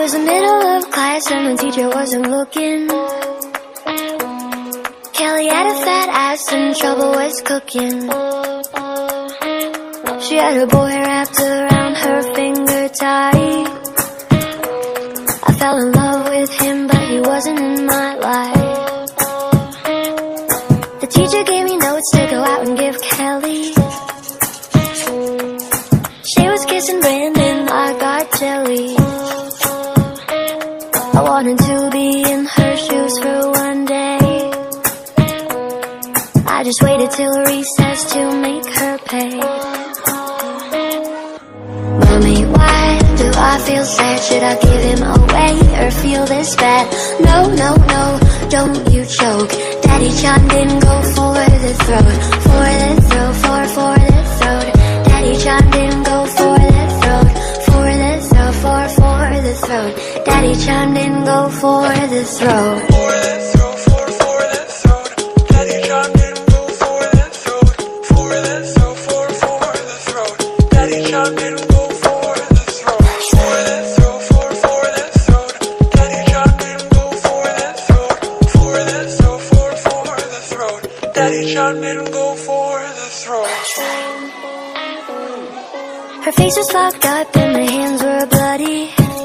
was the middle of class and the teacher wasn't looking. Kelly had a fat ass and trouble was cooking. She had her boy wrapped around her finger tight. I fell in love with him, but he wasn't in my life. The teacher gave me notes to go out and give Kelly. She was kissing Brandon, I got jelly. I wanted to be in her shoes for one day. I just waited till recess to make her pay. Mommy, why do I feel sad? Should I give him away or feel this bad? No, no, no, don't you choke. Daddy John didn't go for the throat. For the throat, for the throat. Daddy John didn't go for the throat. For the throat, for the throat. Daddy John didn't go for the throat. For the throat, for the throat. Daddy John didn't go for the throat. For the throat, for the throat. Daddy John didn't go for the throat. For the throat, for the throat. Daddy John didn't go for the throat. For the throat, for the throat. Daddy John didn't go for the throat. Her face was fucked up and her hands were bloody.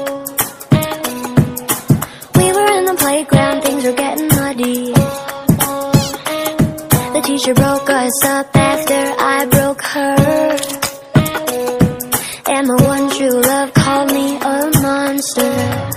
We were in the playground, things were getting muddy. The teacher broke us up after I broke her. And my one true love called me a monster.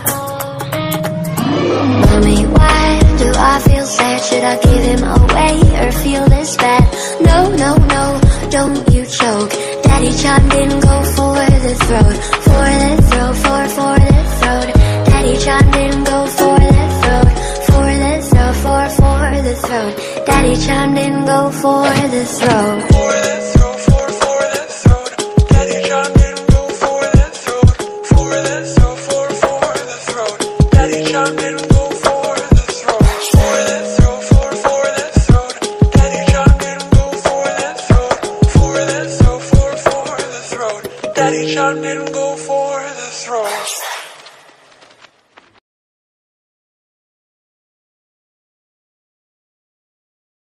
Mommy, why do I feel sad? Should I give him away or feel this bad? No, no, no, don't you choke. Daddy John didn't go for the throat. For the throat, for the throat. Daddy John didn't go for the throat. For the throat, for the throat. Daddy John didn't go for the throat. For the throat, for the throat. Daddy John didn't go for the throat. For the throat, for the throat. Daddy John didn't go for the throat. For the throat, for the throat. Daddy John didn't go for the throat. For the throat, for the throat. Daddy John didn't go